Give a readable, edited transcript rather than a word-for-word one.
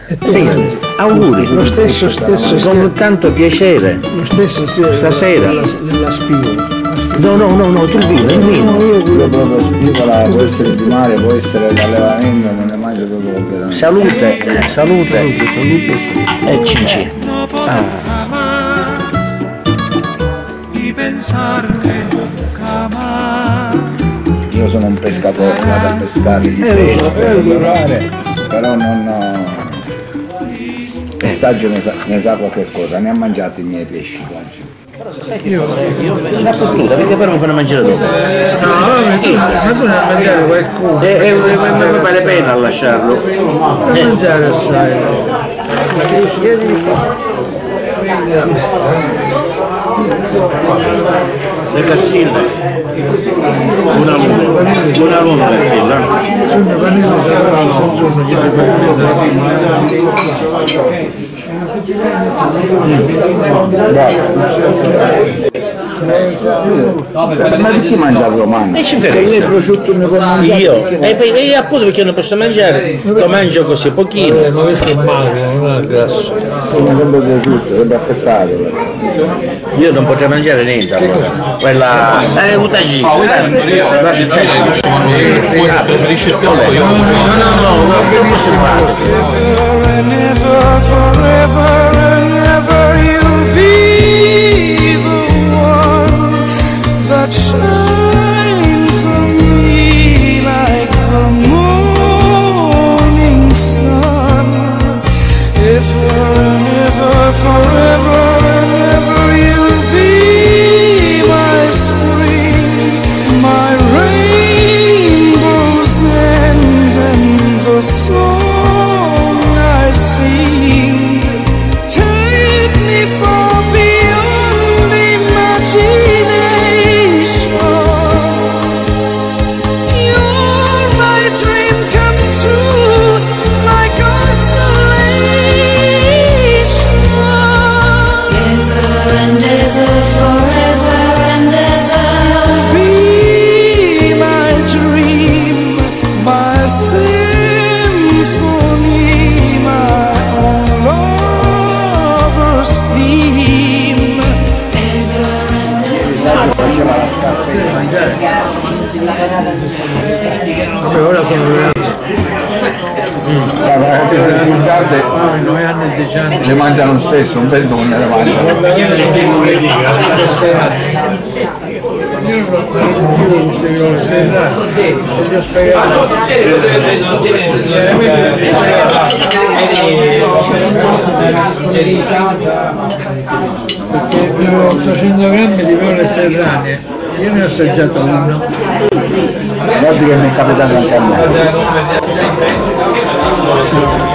Sì, auguri. Lo stesso. Con tanto piacere. Lo stesso Stasera. La spigola. No, tu il vino. Io proprio spigola, può essere di mare, può essere l'allevamento, non ne mangio proprio completamente. Salute. E cinci. Io sono un pescatore, vado a pescare di pesce per lavorare, però non assaggio ne sa qualche cosa, ne ha mangiati i miei pesci. La fottuta, perché però mi fanno mangiare dopo? No, ma tu non mangiare qualcuno. Mi vale pena lasciarlo. Non mangiare assai. Le cazzille. Una luna cazzilla. Sono panino giorno ci si Ma chi mangia il romano? E ci interessa. Prosciutto ne può mangiare? Io? E appunto perché non posso mangiare, lo mangio così pochino. ma questo è magro, non è grasso. Sono sempre prosciutto, sempre affettato. Io non potrei mangiare niente allora. Quella. Utagi. Preferisce il piatto? No, non posso shines on me like the morning sun. Ever and ever, forever and ever, you'll be my spring, my rainbow's end, and the song I sing. Take me far beyond imagination. Vabbè, ora sono grandi. In 9 anni e 10 anni. Le mangiano lo stesso, un bel non le mangiano. Io queste viole sera gli ho spiegato perché avevo 800 grammi di viole serrane, io ne ho assaggiato uno. Guardi che mi è capitato anche a me.